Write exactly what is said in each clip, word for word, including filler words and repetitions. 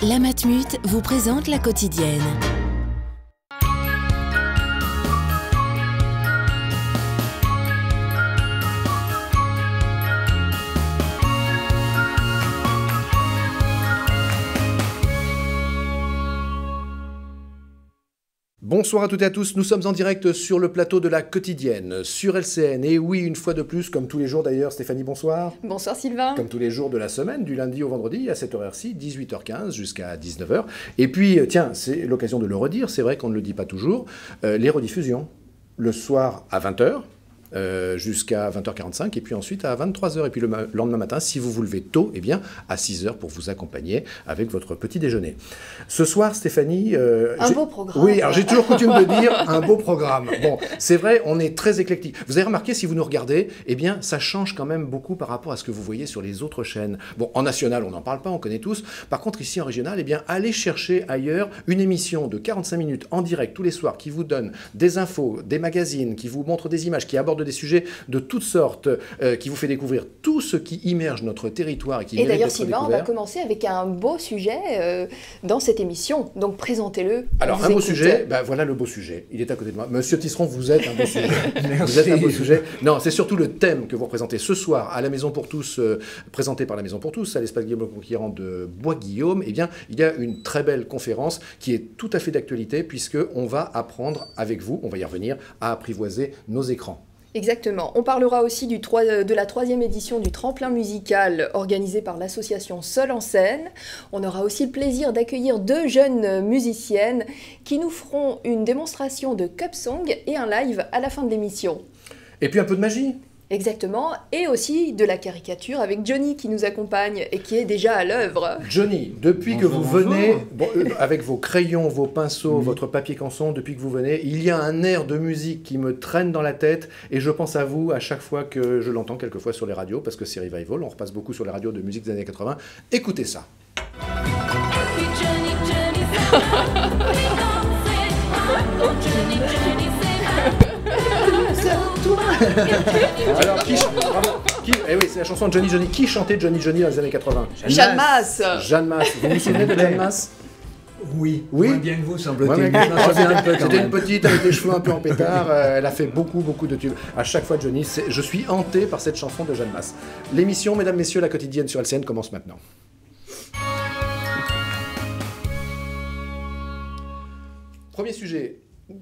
La Matmut vous présente la quotidienne. Bonsoir à toutes et à tous, nous sommes en direct sur le plateau de la quotidienne, sur L C N. Et oui, une fois de plus, comme tous les jours d'ailleurs, Stéphanie, bonsoir. Bonsoir Sylvain. Comme tous les jours de la semaine, du lundi au vendredi, à cette heure-ci, dix-huit heures quinze jusqu'à dix-neuf heures. Et puis, tiens, c'est l'occasion de le redire, c'est vrai qu'on ne le dit pas toujours, euh, les rediffusions, le soir à vingt heures. Euh, jusqu'à vingt heures quarante-cinq et puis ensuite à vingt-trois heures et puis le ma lendemain matin si vous vous levez tôt, eh bien à six heures pour vous accompagner avec votre petit déjeuner. Ce soir Stéphanie, euh, un beau programme. Oui, alors j'ai toujours coutume de dire un beau programme. Bon, c'est vrai, on est très éclectique. Vous avez remarqué, si vous nous regardez, eh bien ça change quand même beaucoup par rapport à ce que vous voyez sur les autres chaînes. Bon, en national on n'en parle pas, on connaît tous. Par contre ici en régional, eh bien allez chercher ailleurs une émission de quarante-cinq minutes en direct tous les soirs qui vous donne des infos, des magazines, qui vous montre des images, qui aborde des sujets de toutes sortes, euh, qui vous fait découvrir tout ce qui immerge notre territoire et qui et d'ailleurs, Sylvain, on va commencer avec un beau sujet euh, dans cette émission. Donc présentez-le. Alors un beau écoute. sujet, ben, voilà le beau sujet. Il est à côté de moi. Monsieur Tisseron, vous êtes un beau sujet. Vous êtes un beau sujet. Non, c'est surtout le thème que vous représentez ce soir à la Maison pour tous, euh, présenté par la Maison pour tous, à l'espace Guillaume le Conquérant de Bois-Guillaume. Eh bien, il y a une très belle conférence qui est tout à fait d'actualité puisque on va apprendre avec vous, on va y revenir, à apprivoiser nos écrans. Exactement. On parlera aussi du de la troisième édition du tremplin musical organisé par l'association Seul en scène. On aura aussi le plaisir d'accueillir deux jeunes musiciennes qui nous feront une démonstration de cup song et un live à la fin de l'émission. Et puis un peu de magie. Exactement, et aussi de la caricature avec Johnny qui nous accompagne et qui est déjà à l'œuvre. Johnny, depuis bonjour, que vous bonjour. venez, bon, euh, avec vos crayons, vos pinceaux, mmh. votre papier canson, depuis que vous venez, il y a un air de musique qui me traîne dans la tête et je pense à vous à chaque fois que je l'entends, quelquefois sur les radios, parce que c'est Revival, on repasse beaucoup sur les radios de musique des années quatre-vingts. Écoutez ça. Alors, qui, qui, eh oui, c'est la chanson de Johnny Johnny. Qui chantait Johnny Johnny dans les années quatre-vingts? Jeanne Masse. Jeanne Masse. Vous vous souvenez de Jeanne Masse? Oui, oui, moins bien que vous, semble-t-il. C'était une petite avec les cheveux un peu en pétard. Euh, elle a fait beaucoup, beaucoup de tubes. À chaque fois, Johnny, je suis hanté par cette chanson de Jeanne Masse. L'émission, mesdames, messieurs, la quotidienne sur L C N commence maintenant. Premier sujet.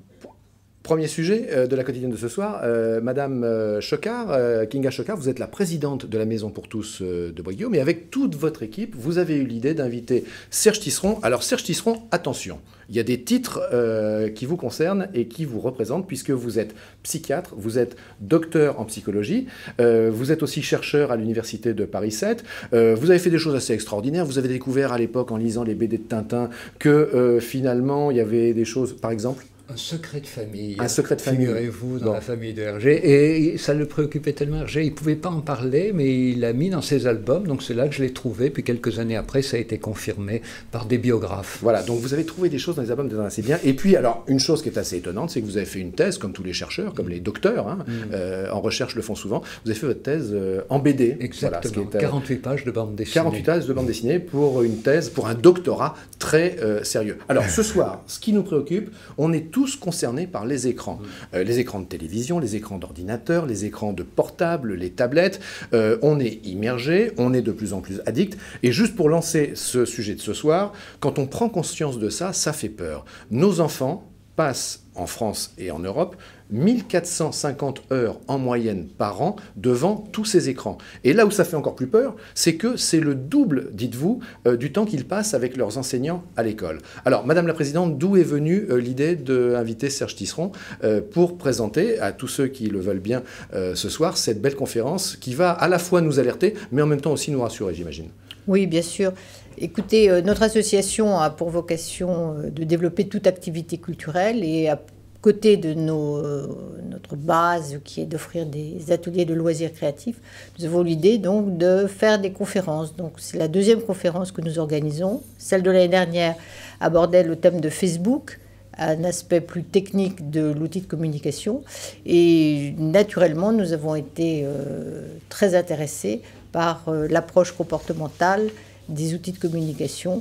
Premier sujet euh, de la quotidienne de ce soir, euh, Madame euh, Chocard, euh, Kinga Chocard, vous êtes la présidente de la Maison pour tous euh, de Bois-Guillaume, mais avec toute votre équipe, vous avez eu l'idée d'inviter Serge Tisseron. Alors Serge Tisseron, attention, il y a des titres euh, qui vous concernent et qui vous représentent, puisque vous êtes psychiatre, vous êtes docteur en psychologie, euh, vous êtes aussi chercheur à l'université de Paris sept, euh, vous avez fait des choses assez extraordinaires, vous avez découvert à l'époque, en lisant les B D de Tintin, que euh, finalement, il y avait des choses, par exemple... Un secret de famille. Un secret de famille. Figurez-vous, dans bon. la famille de Hergé. Et ça le préoccupait tellement, Hergé. Il ne pouvait pas en parler, mais il l'a mis dans ses albums. Donc c'est là que je l'ai trouvé. Puis quelques années après, ça a été confirmé par des biographes. Voilà, donc vous avez trouvé des choses dans les albums des assez bien. Et puis, alors, une chose qui est assez étonnante, c'est que vous avez fait une thèse, comme tous les chercheurs, comme les docteurs, hein, mm. euh, en recherche le font souvent. Vous avez fait votre thèse euh, en B D. Exactement. Voilà, ce qui est, euh, quarante-huit pages de bande dessinée. quarante-huit pages de bande dessinée pour une thèse, pour un doctorat très euh, sérieux. Alors, ce soir, ce qui nous préoccupe, on est tous concernés par les écrans. Mmh. Euh, les écrans de télévision, les écrans d'ordinateur, les écrans de portable, les tablettes. Euh, on est immergé, on est de plus en plus addict. Et juste pour lancer ce sujet de ce soir, quand on prend conscience de ça, ça fait peur. Nos enfants passent en France et en Europe mille quatre cent cinquante heures en moyenne par an devant tous ces écrans. Et là où ça fait encore plus peur, c'est que c'est le double, dites-vous, euh, du temps qu'ils passent avec leurs enseignants à l'école. Alors, Madame la Présidente, d'où est venue euh, l'idée d'inviter Serge Tisseron euh, pour présenter à tous ceux qui le veulent bien euh, ce soir cette belle conférence qui va à la fois nous alerter, mais en même temps aussi nous rassurer, j'imagine. Oui, bien sûr. Écoutez, euh, notre association a pour vocation euh, de développer toute activité culturelle et à côté de nos, euh, notre base qui est d'offrir des ateliers de loisirs créatifs, nous avons l'idée donc de faire des conférences. Donc c'est la deuxième conférence que nous organisons. Celle de l'année dernière abordait le thème de Facebook, un aspect plus technique de l'outil de communication. Et naturellement, nous avons été euh, très intéressés par euh, l'approche comportementale des outils de communication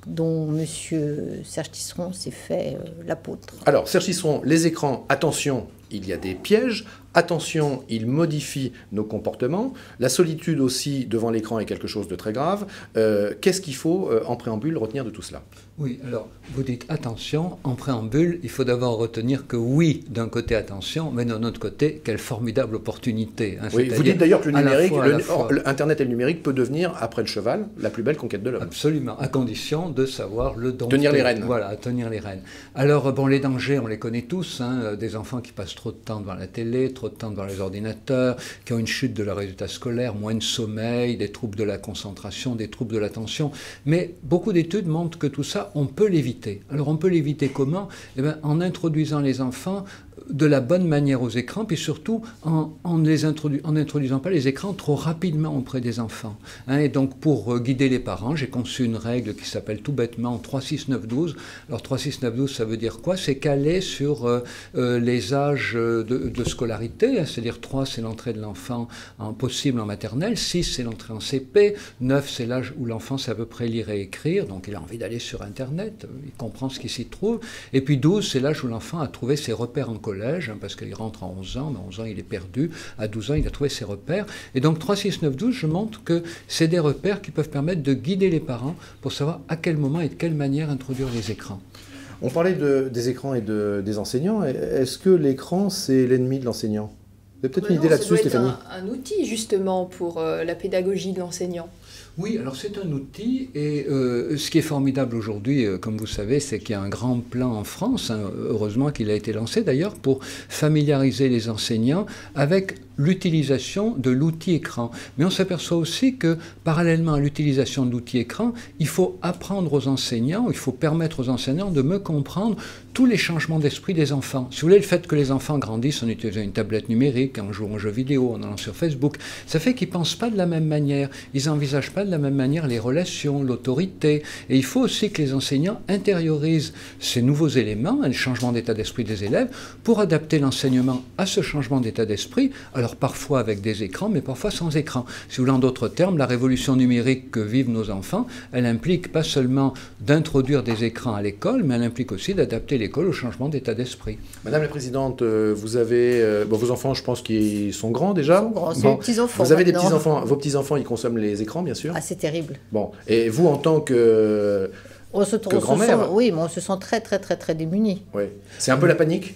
dont M. Serge Tisseron s'est fait euh, l'apôtre. Alors, Serge Tisseron, les écrans, attention, il y a des pièges. Attention, il modifie nos comportements. La solitude aussi devant l'écran est quelque chose de très grave. Euh, Qu'est-ce qu'il faut, euh, en préambule, retenir de tout cela? Oui, alors, vous dites attention, en préambule, il faut d'abord retenir que oui, d'un côté attention, mais d'un autre côté, quelle formidable opportunité. Hein, oui, vous dites d'ailleurs que le numérique, fois, le, or, Internet et le numérique peut devenir, après le cheval, la plus belle conquête de l'homme. Absolument, à condition de savoir le dompter. Tenir les rênes. Voilà, tenir les rênes. Alors, bon, les dangers, on les connaît tous, hein, des enfants qui passent trop de temps devant la télé, trop de temps devant les ordinateurs, qui ont une chute de leurs résultats scolaires, moins de sommeil, des troubles de la concentration, des troubles de l'attention. Mais beaucoup d'études montrent que tout ça, on peut l'éviter. Alors on peut l'éviter comment? Eh bien, en introduisant les enfants de la bonne manière aux écrans, puis surtout en, en les introdu en n'introduisant pas les écrans trop rapidement auprès des enfants. Hein, et donc pour euh, guider les parents, j'ai conçu une règle qui s'appelle tout bêtement trois six neuf douze. Alors trois six neuf douze, ça veut dire quoi? C'est calé sur euh, euh, les âges de, de scolarité, hein, c'est-à-dire trois, c'est l'entrée de l'enfant en possible en maternelle, six, c'est l'entrée en C P, neuf, c'est l'âge où l'enfant sait à peu près lire et écrire, donc il a envie d'aller sur Internet, il comprend ce qui s'y trouve, et puis douze, c'est l'âge où l'enfant a trouvé ses repères en collège, hein, parce qu'il rentre à onze ans, mais à onze ans il est perdu, à douze ans il a trouvé ses repères, et donc trois six neuf douze, je montre que c'est des repères qui peuvent permettre de guider les parents pour savoir à quel moment et de quelle manière introduire les écrans. On parlait de, des écrans et de, des enseignants. Est-ce que l'écran, c'est l'ennemi de l'enseignant? Vous avez peut-être bah une idée là-dessus, Stéphanie? C'est un, un outil, justement, pour euh, la pédagogie de l'enseignant. Oui, alors c'est un outil, et euh, ce qui est formidable aujourd'hui, euh, comme vous savez, c'est qu'il y a un grand plan en France, hein, heureusement qu'il a été lancé d'ailleurs, pour familiariser les enseignants avec l'utilisation de l'outil écran. Mais on s'aperçoit aussi que, parallèlement à l'utilisation de l'outil écran, il faut apprendre aux enseignants, il faut permettre aux enseignants de me comprendre tous les changements d'esprit des enfants. Si vous voulez, le fait que les enfants grandissent en utilisant une tablette numérique, en jouant aux jeux vidéo, en allant sur Facebook, ça fait qu'ils ne pensent pas de la même manière, ils n'envisagent pas de la même manière les relations, l'autorité. Et il faut aussi que les enseignants intériorisent ces nouveaux éléments, le changement d'état d'esprit des élèves, pour adapter l'enseignement à ce changement d'état d'esprit, alors parfois avec des écrans, mais parfois sans écran. Si vous voulez, en d'autres termes, la révolution numérique que vivent nos enfants, elle implique pas seulement d'introduire des écrans à l'école, mais elle implique aussi d'adapter l'école au changement d'état d'esprit. Madame la Présidente, vous avez... Euh, bon, vos enfants, je pense qu'ils sont grands déjà. Ils sont grands, c'est bon. des petits-enfants. Vous avez maintenant. des petits-enfants. Vos petits-enfants, ils consomment les écrans, bien sûr. Ah, c'est terrible. Bon, et vous, en tant que, on se, que on grand-mère... se sent, oui, mais on se sent très, très, très, très démunis. Oui. C'est un peu la panique?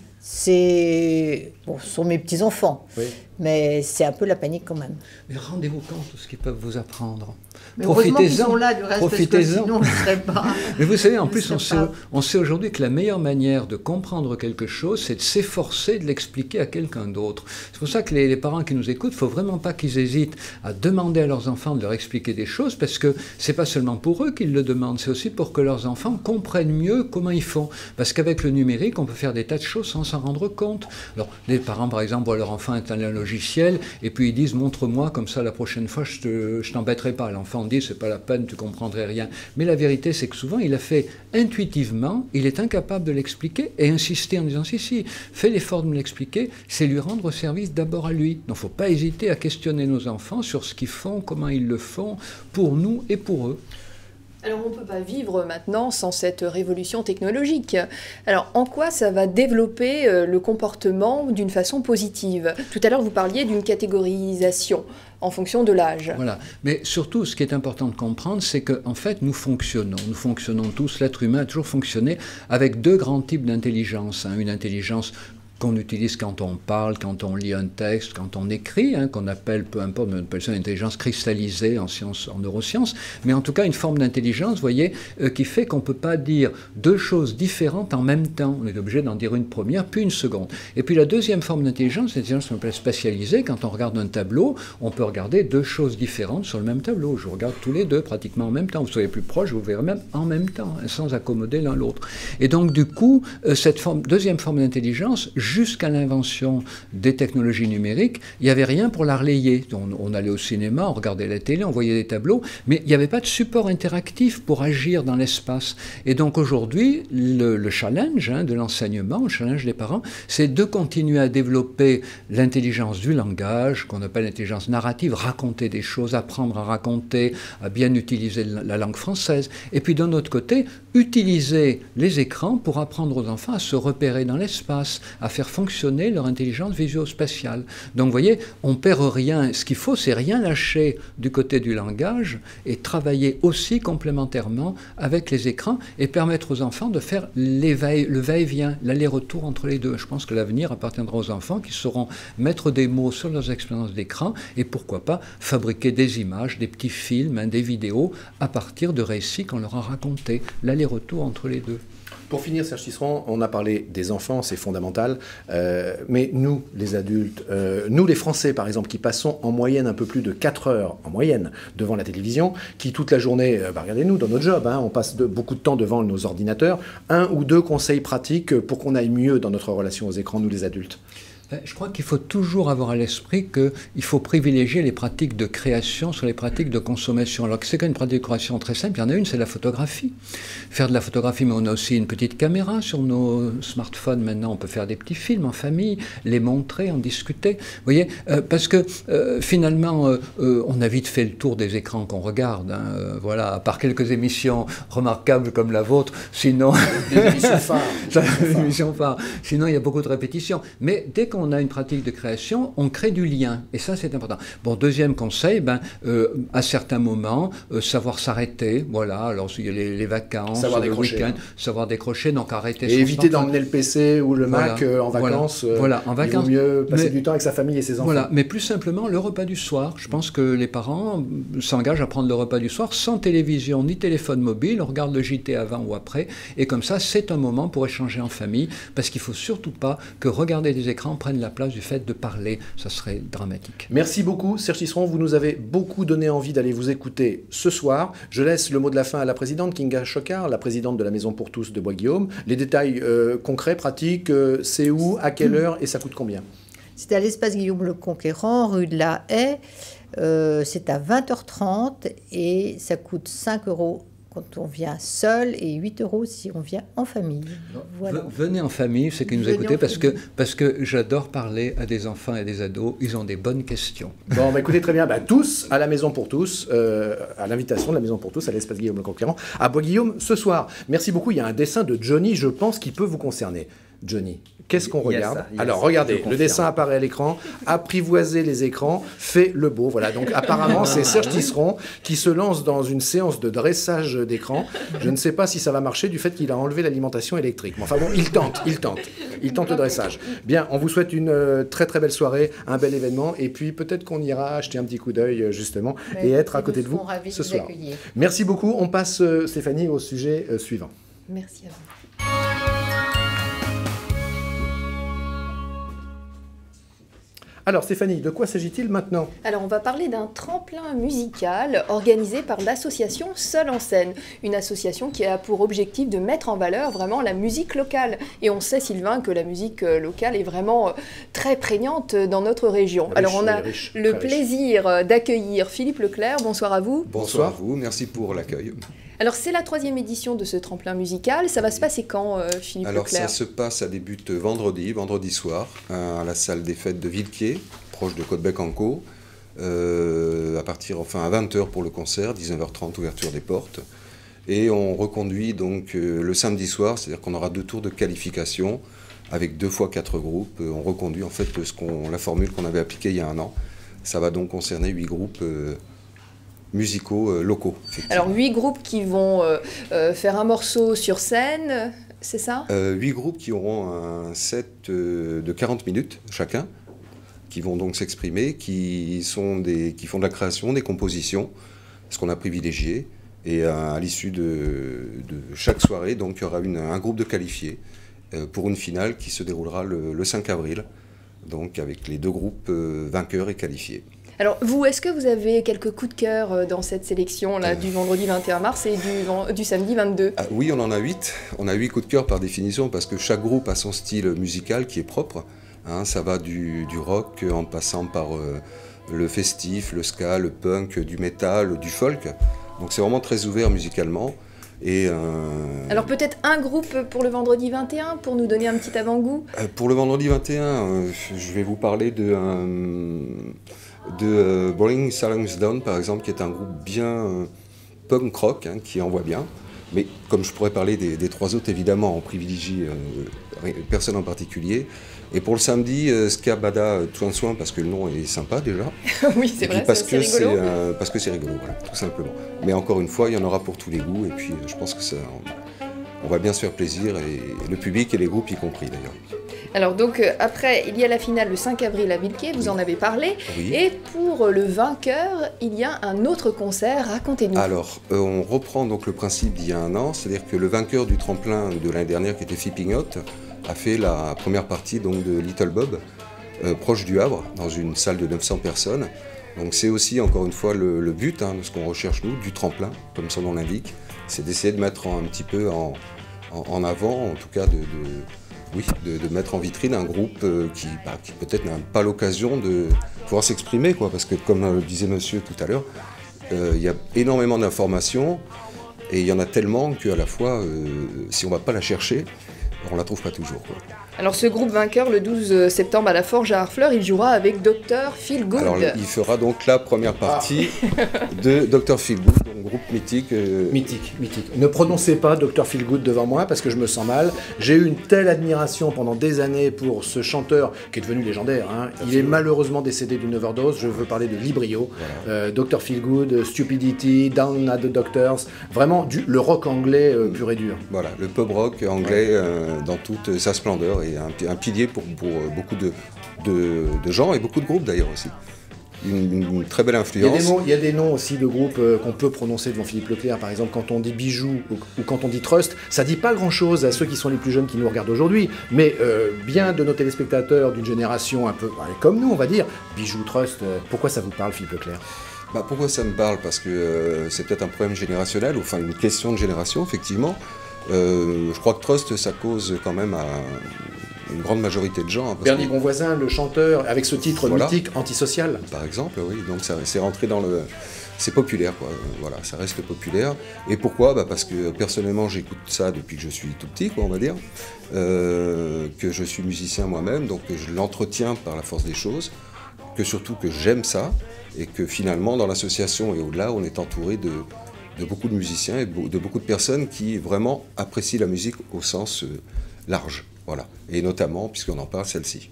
C'est... Bon, ce sont mes petits-enfants, oui. Mais c'est un peu la panique quand même. Mais rendez-vous compte de ce qu'ils peuvent vous apprendre. Mais heureusement qu'ils sont là, du reste, parce que sinon, je ne serais pas... Mais vous savez, en plus, on sait, on sait aujourd'hui que la meilleure manière de comprendre quelque chose, c'est de s'efforcer de l'expliquer à quelqu'un d'autre. C'est pour ça que les, les parents qui nous écoutent, il ne faut vraiment pas qu'ils hésitent à demander à leurs enfants de leur expliquer des choses, parce que ce n'est pas seulement pour eux qu'ils le demandent, c'est aussi pour que leurs enfants comprennent mieux comment ils font. Parce qu'avec le numérique, on peut faire des tas de choses sans s'en rendre compte. Alors, les parents, par exemple, voient leur enfant installer un logiciel, et puis ils disent « montre-moi, comme ça, la prochaine fois, je ne je t'embêterai pas ». L'enfant dit « c'est pas la peine, tu comprendrais rien ». Mais la vérité, c'est que souvent, il a fait intuitivement, il est incapable de l'expliquer, et insister en disant « si, si, fais l'effort de me l'expliquer », c'est lui rendre service d'abord à lui. Donc, il ne faut pas hésiter à questionner nos enfants sur ce qu'ils font, comment ils le font, pour nous et pour eux. Alors on ne peut pas vivre maintenant sans cette révolution technologique. Alors en quoi ça va développer euh, le comportement d'une façon positive? Tout à l'heure vous parliez d'une catégorisation en fonction de l'âge. Voilà, mais surtout ce qui est important de comprendre, c'est qu'en fait nous fonctionnons, nous fonctionnons tous, l'être humain a toujours fonctionné avec deux grands types d'intelligence, hein, une intelligence qu'on utilise quand on parle, quand on lit un texte, quand on écrit, hein, qu'on appelle, peu importe, on appelle ça une intelligence cristallisée en sciences, en neurosciences, mais en tout cas une forme d'intelligence, vous voyez, euh, qui fait qu'on ne peut pas dire deux choses différentes en même temps. On est obligé d'en dire une première, puis une seconde. Et puis la deuxième forme d'intelligence, l'intelligence qu'on appelle spatialisée, quand on regarde un tableau, on peut regarder deux choses différentes sur le même tableau. Je regarde tous les deux pratiquement en même temps. Vous soyez plus proche, vous verrez même en même temps, hein, sans accommoder l'un l'autre. Et donc du coup, euh, cette forme, deuxième forme d'intelligence, jusqu'à l'invention des technologies numériques, il n'y avait rien pour la relayer. On, on allait au cinéma, on regardait la télé, on voyait des tableaux, mais il n'y avait pas de support interactif pour agir dans l'espace. Et donc aujourd'hui, le, le challenge hein, de l'enseignement, le challenge des parents, c'est de continuer à développer l'intelligence du langage, qu'on appelle l'intelligence narrative, raconter des choses, apprendre à raconter, à bien utiliser la langue française. Et puis d'un autre côté, utiliser les écrans pour apprendre aux enfants à se repérer dans l'espace, à faire fonctionner leur intelligence visuo-spatiale. Donc vous voyez, on perd rien. Ce qu'il faut, c'est rien lâcher du côté du langage et travailler aussi complémentairement avec les écrans et permettre aux enfants de faire le va-et-vient, l'aller-retour entre les deux. Je pense que l'avenir appartiendra aux enfants qui sauront mettre des mots sur leurs expériences d'écran et pourquoi pas fabriquer des images, des petits films, hein, des vidéos à partir de récits qu'on leur a racontés, l'aller-retour entre les deux. Pour finir, Serge Tisserand, on a parlé des enfants, c'est fondamental, euh, mais nous, les adultes, euh, nous les Français par exemple, qui passons en moyenne un peu plus de quatre heures en moyenne devant la télévision, qui toute la journée, euh, bah, regardez-nous dans notre job, hein, on passe de, beaucoup de temps devant nos ordinateurs, un ou deux conseils pratiques pour qu'on aille mieux dans notre relation aux écrans, nous les adultes. Je crois qu'il faut toujours avoir à l'esprit qu'il faut privilégier les pratiques de création sur les pratiques de consommation. Alors que c'est qu'une pratique de création très simple, il y en a une, c'est la photographie. Faire de la photographie, mais on a aussi une petite caméra sur nos smartphones. Maintenant, on peut faire des petits films en famille, les montrer, en discuter. Vous voyez, euh, parce que euh, finalement, euh, euh, on a vite fait le tour des écrans qu'on regarde. Hein, euh, voilà, à part quelques émissions remarquables comme la vôtre, sinon... Des émissions phares. Des émissions phares. Sinon, il y a beaucoup de répétitions. Mais dès qu'on on a une pratique de création, on crée du lien. Et ça, c'est important. Bon, deuxième conseil, ben, euh, à certains moments, euh, savoir s'arrêter. Voilà, alors il y a les, les vacances, savoir le week-end, hein. savoir décrocher, donc arrêter. Et éviter d'emmener le P C ou le voilà. Mac euh, en vacances. Voilà, voilà. En vacances. Il vaut mieux passer mais, du temps avec sa famille et ses enfants. Voilà, mais plus simplement, le repas du soir. Je pense que les parents s'engagent à prendre le repas du soir sans télévision ni téléphone mobile. On regarde le J T avant ou après. Et comme ça, c'est un moment pour échanger en famille. Parce qu'il ne faut surtout pas que regarder des écrans prenne la place du fait de parler, ça serait dramatique. Merci beaucoup, Serge Tisserand. Vous nous avez beaucoup donné envie d'aller vous écouter ce soir. Je laisse le mot de la fin à la présidente, Kinga Chocard, la présidente de la Maison pour tous de Bois-Guillaume. Les détails euh, concrets, pratiques, euh, c'est où, à quelle heure et ça coûte combien? C'est à l'espace Guillaume le Conquérant, rue de la Haye. Euh, c'est à vingt heures trente et ça coûte cinq euros quand on vient seul et huit euros si on vient en famille. Voilà. Venez en famille, ceux qui nous écoutent, parce que, parce que j'adore parler à des enfants et à des ados, ils ont des bonnes questions. Bon, bah écoutez, très bien, bah, tous à la Maison pour tous, euh, à l'invitation de la Maison pour tous, à l'espace Guillaume le Conquérant, à Bois-Guillaume ce soir. Merci beaucoup, il y a un dessin de Johnny, je pense, qui peut vous concerner. Johnny, qu'est-ce qu'on regarde? Ça, Alors, ça, regardez, le dessin apparaît à l'écran, apprivoiser les écrans, fait le beau. Voilà, donc apparemment, c'est Serge Tisserand qui se lance dans une séance de dressage d'écran. Je ne sais pas si ça va marcher du fait qu'il a enlevé l'alimentation électrique. Mais enfin bon, il tente, il tente, il tente le dressage. Bien, on vous souhaite une euh, très très belle soirée, un bel événement, et puis peut-être qu'on ira acheter un petit coup d'œil, euh, justement, Mais et être à côté de vous ce soir. Merci beaucoup. On passe, euh, Stéphanie, au sujet euh, suivant. Merci à vous. Alors Stéphanie, de quoi s'agit-il maintenant? Alors on va parler d'un tremplin musical organisé par l'association Seul en scène, une association qui a pour objectif de mettre en valeur vraiment la musique locale. Et on sait, Sylvain, que la musique locale est vraiment très prégnante dans notre région. Riche, Alors on a riche, le riche. plaisir d'accueillir Philippe Leclerc. Bonsoir à vous. Bonsoir à vous, merci pour l'accueil. Alors c'est la troisième édition de ce tremplin musical. Ça va se passer quand, euh, Philippe Alors Leclerc? ça se passe, ça débute vendredi, vendredi soir, à la salle des fêtes de Villequier, proche de Côtebec-en-Caux, euh, à partir, enfin à vingt heures pour le concert, dix-neuf heures trente ouverture des portes. Et on reconduit donc euh, le samedi soir, c'est-à-dire qu'on aura deux tours de qualification avec deux fois quatre groupes. On reconduit en fait ce qu'on, la formule qu'on avait appliquée il y a un an. Ça va donc concerner huit groupes euh, musicaux euh, locaux. Alors huit groupes qui vont euh, euh, faire un morceau sur scène, c'est ça? euh, Huit groupes qui auront un set euh, de quarante minutes chacun, qui vont donc s'exprimer, qui, sont des, qui font de la création, des compositions, ce qu'on a privilégié. Et à, à l'issue de, de chaque soirée, donc, il y aura une, un groupe de qualifiés euh, pour une finale qui se déroulera le, le cinq avril, donc avec les deux groupes euh, vainqueurs et qualifiés. Alors, vous, est-ce que vous avez quelques coups de cœur dans cette sélection-là, euh... du vendredi vingt et un mars et du, du samedi vingt-deux? Ah, oui, on en a huit. On a huit coups de cœur par définition, parce que chaque groupe a son style musical qui est propre. Hein, ça va du, du rock en passant par euh, le festif, le ska, le punk, du métal, du folk. Donc c'est vraiment très ouvert musicalement. Et, euh... Alors peut-être un groupe pour le vendredi vingt et un, pour nous donner un petit avant-goût? euh, Pour le vendredi vingt et un, euh, je vais vous parler de... Euh, de euh, Bring Silence Down, par exemple, qui est un groupe bien euh, punk rock, hein, qui envoie bien. Mais comme je pourrais parler des, des trois autres, évidemment, on privilégie euh, personne en particulier. Et pour le samedi, euh, Ska Bada Twan Swan, parce que le nom est sympa déjà. Oui, c'est vrai, parce c'est que rigolo. Euh, parce que c'est rigolo, voilà, tout simplement. Mais encore une fois, il y en aura pour tous les goûts. Et puis, euh, je pense que ça, on, on va bien se faire plaisir, et, et le public et les groupes y compris, d'ailleurs. Alors donc euh, après, il y a la finale le cinq avril à Villequier, vous en avez parlé. Oui. Et pour le vainqueur, il y a un autre concert, racontez-nous. Alors, euh, on reprend donc le principe d'il y a un an, c'est-à-dire que le vainqueur du tremplin de l'année dernière, qui était Flipping Hot, a fait la première partie donc, de Little Bob, euh, proche du Havre, dans une salle de neuf cents personnes. Donc c'est aussi, encore une fois, le, le but hein, de ce qu'on recherche nous, du tremplin, comme son nom l'indique, c'est d'essayer de mettre un petit peu en, en, en avant, en tout cas de... de Oui, de, de mettre en vitrine un groupe euh, qui, bah, qui peut-être n'a pas l'occasion de pouvoir s'exprimer, quoi, parce que comme euh, disait monsieur tout à l'heure, euh, il y a énormément d'informations et il y en a tellement qu'à la fois, euh, si on ne va pas la chercher, on ne la trouve pas toujours, quoi. Alors ce groupe vainqueur, le douze septembre à la Forge à Harfleur, il jouera avec docteur Feelgood. Alors il fera donc la première partie ah. de docteur Feelgood, un groupe mythique. Euh... Mythique, mythique. Ne prononcez pas docteur Feelgood devant moi parce que je me sens mal. J'ai eu une telle admiration pendant des années pour ce chanteur qui est devenu légendaire. Hein. Il est malheureusement décédé d'une overdose. Je veux parler de Librio, voilà. euh, docteur Feelgood, Stupidity, Down at the Doctors. Vraiment du, le rock anglais euh, pur et dur. Voilà, le pub rock anglais euh, dans toute sa splendeur. Et un, un pilier pour, pour beaucoup de, de, de gens et beaucoup de groupes d'ailleurs aussi. Une, une très belle influence. Il y a des noms, il y a des noms aussi de groupes euh, qu'on peut prononcer devant Philippe Leclerc. Par exemple, quand on dit Bijoux ou, ou quand on dit Trust, ça dit pas grand-chose à ceux qui sont les plus jeunes qui nous regardent aujourd'hui. Mais euh, bien de nos téléspectateurs d'une génération un peu bah, comme nous, on va dire, Bijoux, Trust, euh, pourquoi ça vous parle, Philippe Leclerc? Bah, pourquoi ça me parle? Parce que euh, c'est peut-être un problème générationnel, ou enfin une question de génération, effectivement. Euh, je crois que Trust, ça cause quand même à une grande majorité de gens. Hein, Bernie que... Bonvoisin, le chanteur, avec ce titre voilà. mythique, Antisocial. Par exemple, oui. Donc ça, c'est rentré dans le... C'est populaire, quoi. Voilà, ça reste populaire. Et pourquoi? Bah parce que personnellement, j'écoute ça depuis que je suis tout petit, quoi, on va dire. Euh, que je suis musicien moi-même, donc je l'entretiens par la force des choses. Que surtout que j'aime ça. Et que finalement, dans l'association et au-delà, on est entouré de... de beaucoup de musiciens et de beaucoup de personnes qui vraiment apprécient la musique au sens euh, large, voilà. Et notamment, puisqu'on en parle, celle-ci.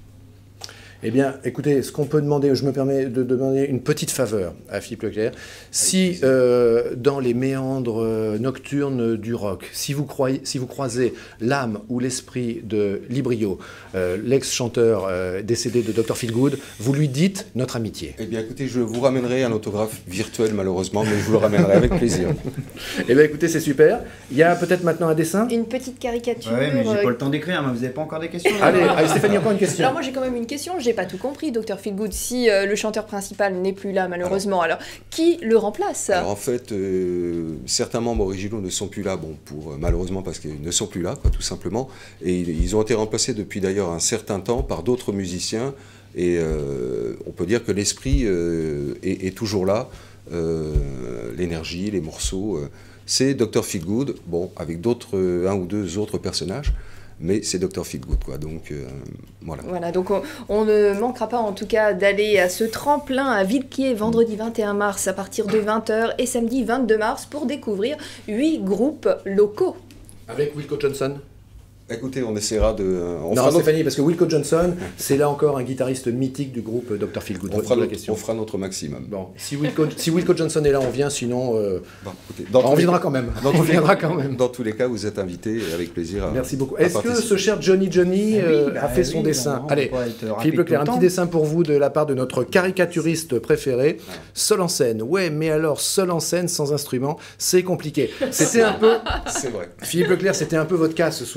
Eh bien, écoutez, ce qu'on peut demander, je me permets de demander une petite faveur à Philippe Leclerc. Si euh, dans les méandres nocturnes du rock, si vous, croyez, si vous croisez l'âme ou l'esprit de Librio, euh, l'ex-chanteur euh, décédé de docteur Feelgood, vous lui dites notre amitié. Eh bien, écoutez, je vous ramènerai un autographe virtuel, malheureusement, mais je vous le ramènerai avec plaisir. Eh bien, écoutez, c'est super. Il y a peut-être maintenant un dessin? Une petite caricature. Oui, mais j'ai euh... pas le temps d'écrire, mais vous n'avez pas encore des questions? Allez, allez, Stéphanie, encore une question. Alors moi, j'ai quand même une question. J'ai pas tout compris, docteur Feelgood. Si euh, le chanteur principal n'est plus là, malheureusement, alors, alors qui le remplace? Alors en fait, euh, certains membres originaux ne sont plus là, bon, pour, euh, malheureusement parce qu'ils ne sont plus là, quoi, tout simplement. Et ils ont été remplacés depuis d'ailleurs un certain temps par d'autres musiciens. Et euh, on peut dire que l'esprit euh, est, est toujours là, euh, l'énergie, les morceaux. Euh, c'est docteur Feelgood, bon, avec d'autres, un ou deux autres personnages. Mais c'est docteur Feelgood, quoi, donc euh, voilà. Voilà, donc on, on ne manquera pas en tout cas d'aller à ce tremplin à Villequier vendredi vingt et un mars à partir de vingt heures et samedi vingt-deux mars pour découvrir huit groupes locaux. Avec Wilco Johnson? Écoutez, on essaiera de... On non, Stéphanie, notre... parce que Wilco Johnson, c'est là encore un guitariste mythique du groupe docteur Feelgood. On, on fera notre maximum. Bon, si Wilco, si Wilco Johnson est là, on vient, sinon... Euh, bon, écoutez, dans on viendra les... quand même. Dans on viendra quand même. Dans tous les cas, vous êtes invités avec plaisir à Merci beaucoup. Est-ce que ce cher Johnny Johnny euh, oui, bah, a fait son oui, dessin? Non, allez, Philippe Leclerc, un petit dessin pour vous de la part de notre caricaturiste préféré. Ah. Seul en scène. Ouais, mais alors, seul en scène, sans instrument, c'est compliqué. C'était un peu... C'est vrai. Philippe Leclerc, c'était un peu votre cas ce soir. Hein.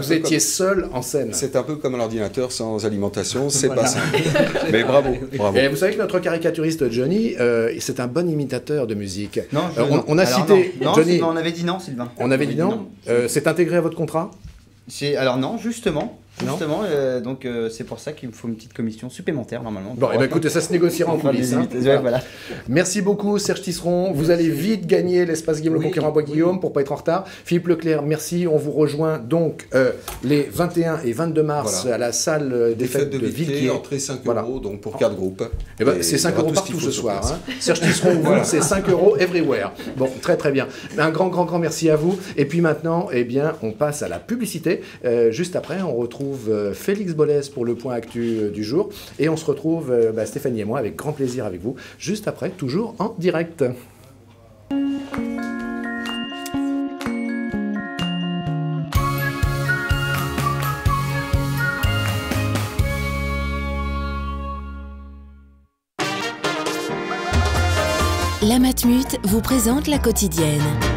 vous étiez seul en scène. C'est un peu comme un ordinateur sans alimentation, c'est Voilà. pas simple. Mais bravo, bravo. Et vous savez que notre caricaturiste Johnny, euh, c'est un bon imitateur de musique. Non, je- Euh, on, non. on a Alors, cité non. Non, Johnny. Sylvain, on avait dit non, Sylvain. On avait dit non. Euh, c'est intégré à votre contrat? C'est- Alors non, justement. Non. Justement, euh, donc euh, c'est pour ça qu'il me faut une petite commission supplémentaire normalement. Bon, et ben écoutez, ça se négociera en Pour faire coulisses. des hein. imitations, ouais, voilà. Merci beaucoup Serge Tisseron. Vous allez vite gagner l'espace Guillaume Oui, le Conquérant à Bois-Guillaume pour pas être en retard. Philippe Leclerc, merci. On vous rejoint donc euh, les vingt et un et vingt-deux mars Voilà. à la salle euh, des, Des fêtes de Villiers, Villiers. entrée cinq Voilà. euros, donc pour quatre groupes. Eh ben, Et c'est il y cinq aura euros tout ce qu'il partout faut ce sur soir. place. Hein. Serge Tisseron, vous, Voilà. c'est cinq euros everywhere. Bon, très très bien. Un grand, grand, grand merci à vous. Et puis maintenant, eh bien, on passe à la publicité. Euh, juste après, on retrouve euh, Félix Bollès pour le point actu euh, du jour. Et on se retrouve, euh, bah, Stéphanie et moi, avec grand plaisir avec vous, juste après, toujours en direct. La Matmut vous présente la quotidienne.